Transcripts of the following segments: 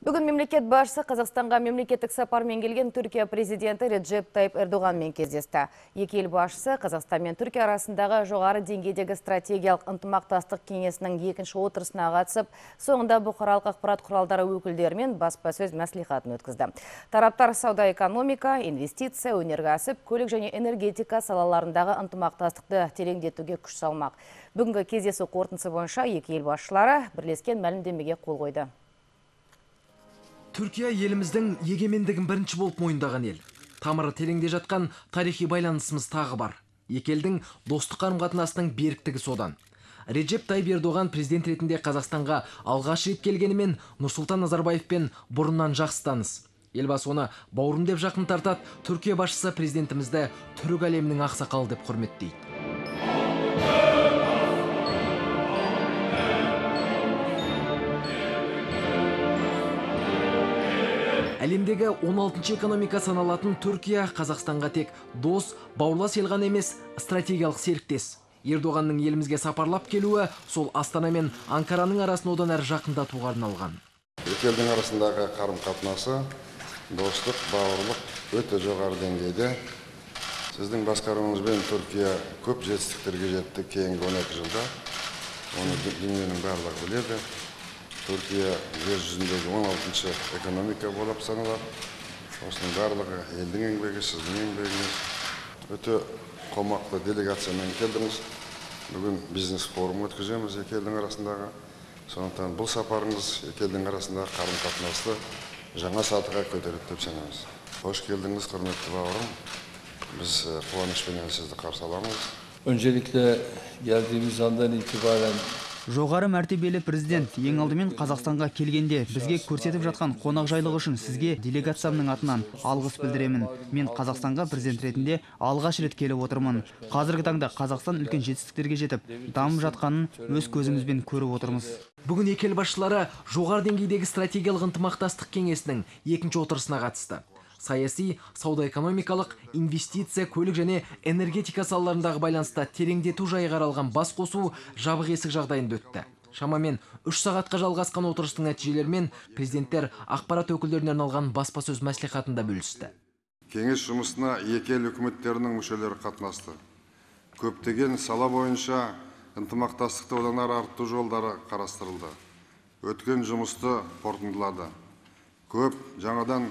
Бүгін мемлекет басшысы Қазақстанға мемлекеттік сапармен келген Түркия президенті Реджеп Тайып Эрдоғанмен кездесті. Екі ел басшысы Қазақстан мен Түркия арасындағы жоғары деңгейдегі стратегиялық ынтымақтастық кеңесінің екінші отырысына қатысып, соңында бұқаралық ақпарат құралдары өкілдерімен баспасөз мәслихатын өткізді. Тараптар сауда-экономика, инвестиция, өнеркәсіп, көлік және энергетика салаларындағы ынтымақтастықты тереңдетуге күш салмақ. Бүгінгі кездесу қорытындысы бойынша екі ел басшылары бірлескен мәлімдемеге қол қойды. Түркия еліміздің егемендігін бірінші болып мойындаған ел. Тамыры тереңде жатқан тарихи байланысымыз тағы бар. Екі елдің достық қарым-қатынасының беріктігі содан. Реджеп Тайып Эрдоған президент ретінде Қазақстанға алғаш рет келгенімен Нұрсұлтан Назарбаевпен бұрыннан жақсы таныс. Елбасы оны бауырым деп жақын тартады. Түркия басшысы президентімізді түрік әлемінің ақсақалы деп құрметтейді. Әлемдегі 16-шы экономика саналатын Түркия Қазақстанға тек дос, бауырлас ел ғана емес, стратегиялық серіктес. Эрдоғанның елімізге сапарлап келуі сол Астана мен Анкараның арасын одан әрі жақындатуға арналған. Екі елдің арасындағы қарым-қатынасы, достық, бауырлық өте жоғары деңгейде. Сіздің басқаруыңызбен Түркия көп жетістіктерге жетті кейінгі 12 жылда. Оны дүниенің барлығы біледі. Түркия жер жүзіндегі 16-шы экономика болып саналады. Осының барлығы елдің еңбегі, сіздің еңбегіңіз. Өте қомақты делегациямен келдіңіз. Бүгін бизнес форум өткіземіз екі елдің арасындағы. Сондықтан бұл сапарыңыз екі елдің арасындағы қарым-қатынасты жаңа сатыға көтереді деп сенеміз. Hoş geldiniz құрметті бауырым. Biz қуанышпен сізді қарсы аламыз. Öncelikle geldiğimiz andan itibaren Жоғары мәртебелі президент, ең алдымен Қазақстанға келгенде бізге көрсетіп жатқан қонақжайлық үшін сізге делегациямның атынан алғыс білдіремін. Мен Қазақстанға президент ретінде алғаш рет келіп отырмын. Қазіргі таңда Қазақстан үлкен жетістіктерге жетіп, дамып жатқанын өз көзімізбен көріп отырмыз. Бүгін екі ел басшылары жоғары деңгейдегі стратегиялық ынтымақтастық кеңесінің екінші отырысына қатысты. Саяси, сауда-экономикалық, инвестиция, көлік және энергетика салаларындағы байланыста тереңдету жайы қаралған бас қосу жабық есік жағдайында өтті. Шамамен 3 сағатқа жалғасқан отырыстың нәтижелерімен президенттер ақпарат өкілдеріне арналған баспасөз мәслихатында бөлісті. Кеңес жұмысына екі ел үкіметтерінің мүшелері қатынасты. Көптеген сала бойынша ынтымақтастықты одан әрі арттыру жолдары қарастырылды. Өткен жұмысты қорытындылады. Көп жаңадан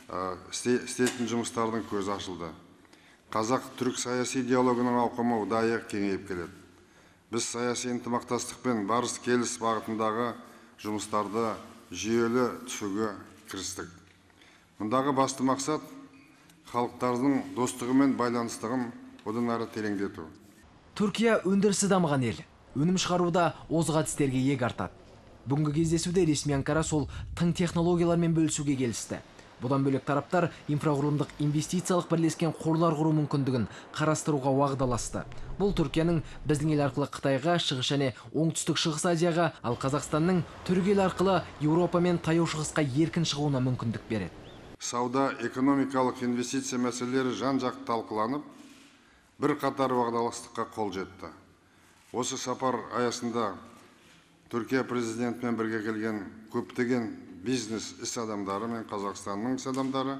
істейтін жұмыстардың көзі ашылды. Қазақ-түрік саяси диалогының ауқымы ұдайы кеңейіп келеді. Біз саяси ынтымақтастықпен барыс келіс бағытындағы жұмыстарды жүйелі түсуге кірістік. Мұндағы басты мақсат халықтардың достығы мен байланыстығын одан әрі тереңдету. Түркия өндірісі дамыған ел. Өнім шығаруда озық әдістерге иек артады. Бүгінгі кездесуде ресми Анкара сол тың технологиялармен бөлісуге келісті. Бұдан бөлек тараптар инфрақұрылымдық инвестициялық бірлескен қорлар құру мүмкіндігін қарастыруға уағдаласты. Бұл Түркияның біздің ел арқылы Қытайға, Шығыс және Оңтүстік Шығыс Азияға, ал Қазақстанның түрік ел арқылы Еуропа мен Таяу Шығысқа еркін шығуына мүмкіндік береді. Сауда-экономикалық инвестиция мәселелері жан-жақты талқыланып, бір қатар уағдаластыққа қол жетті. Осы сапар аясында Түркия президентімен бірге келген көптеген бизнес іс адамдары мен Қазақстанның іс адамдары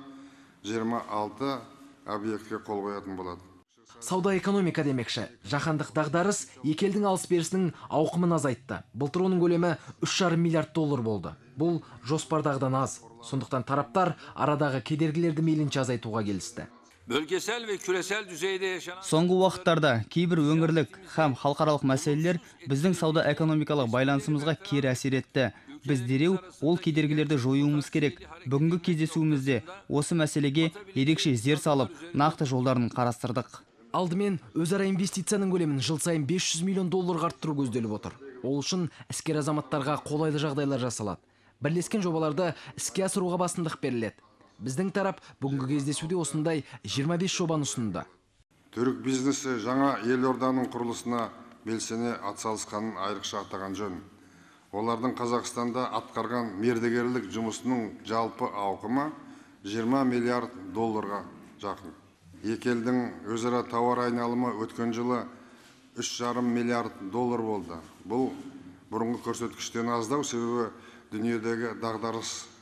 26 объектке қол қоятын болады. Сауда-экономика демекші, жаһандық дағдарыс екі елдің алыс-берісінің ауқымын азайтты. Былтыр оның көлемі 3,5 миллиард доллар болды. Бұл жоспардағыдан аз. Сондықтан тараптар арадағы кедергілерді мейлінше азайтуға келісті. Bölgesel ve küresel düzeyde yaşanan Соңғы уақыттарда кейбір өңірлік һәм халықаралық мәселелер біздің сауда-экономикалық байланысымызға кері әсер етті. Біз дереу ол кедергілерді жоюымыз керек. Бүгінгі кездесуімізде осы мәселеге ерекше зер салып, нақты жолдарын қарастырдық. Алдымен өзара инвестицияның көлемін жыл сайын 500 миллион долларға арттыру көзделіп отыр. Ол үшін іскер азаматтарға қолайлы жағдайлар жасалады. Бірлескен жобаларды іске асыруға басымдық беріледі. Біздің тарап бүгінгі кездесуде осындай 25 жобаны ұсынды. Түрік бизнесі жаңа елорданың құрылысына белсене атсалысқанын айрықша атаған жөн. Олардың Қазақстанда атқарған мердігерлік жұмысының жалпы ауқымы 20 миллиард долларға жақын. Екі елдің өзара тауар айналымы өткен жылы 3,5 миллиард доллар болды. Бұл бұрынғы көрсеткіштен аздау, себебі дүниедегі дағдарыс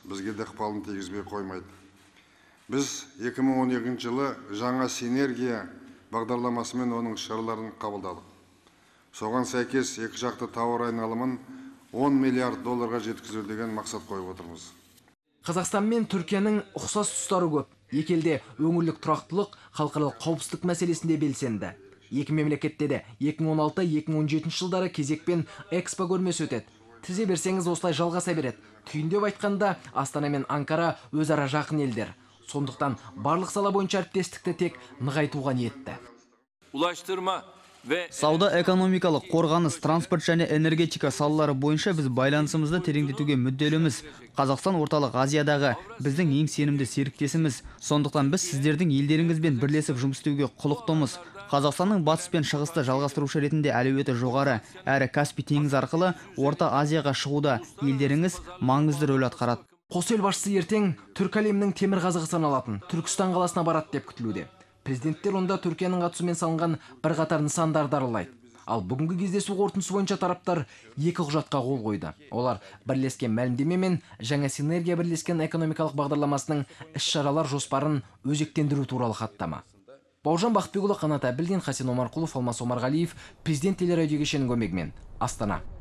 бізге де ықпалын тигізбей қоймайды. Біз 2012 жылы жаңа синергия бағдарламасы мен оның шараларын қабылдадық. Соған сәйкес екі жақты тауар айналымын 10 миллиард долларға жеткізу деген мақсат қойып отырмыз. Қазақстан мен Түркияның ұқсас тұстары көп. Екі елде өңірлік тұрақтылық, халықаралық қауіпсіздік мәселесінде белсенді. Екі мемлекетте де 2016-2017 жылдары кезекпен экспо көрмесі өтеді. Тізе берсеңіз осылай жалғаса береді. Түйіндеп айтқанда Астана мен Анкара өзара жақын елдер. Сондықтан барлық сала бойынша әріптестікті тек нығайтуға ниетті. Ulaştırma ve Сауда экономикалық, қорғаныс, транспорт және энергетика салалары бойынша біз байланысымызды тереңдетуге мүдделіміз. Қазақстан орталық Азиядағы біздің ең сенімді серіктесіміз. Сондықтан біз сіздердің елдеріңізбен бірлесіп жұмыс істеуге құлықтымыз. Қазақстанның батыс пен шығысты жалғастырушы ретінде әлеуеті жоғары, әрі Каспий теңізі арқылы Орта Азияға шығуда елдеріңіз маңызды рөл атқарады. Қос ел басшысы ертең түркі әлемінің темір қазығы саналатын Түркістан қаласына барады деп күтілуде. Президенттер онда Түркияның қатысуымен салынған бірқатар нысандарды аралайды. Ал бүгінгі кездесу қорытындысы бойынша тараптар екі құжатқа қол қойды. Олар бірлескен мәлімдеме мен жаңа синергия бірлескен экономикалық бағдарламасының іс-шаралар жоспарын өзектендіру туралы хаттама. Бауыржан Бақытбекұлы, Қанат Әбілдин, Хасен Омарқұлов, Алмас Омарғалиев, Президент телерадио кешенінің көмегімен Астана.